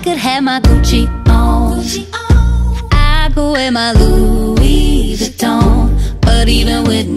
could have my Gucci on, I could wear my Louis Vuitton, but even with